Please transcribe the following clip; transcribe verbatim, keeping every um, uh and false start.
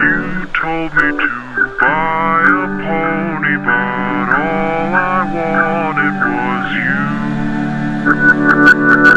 You told me to buy a pony, but all I wanted was you.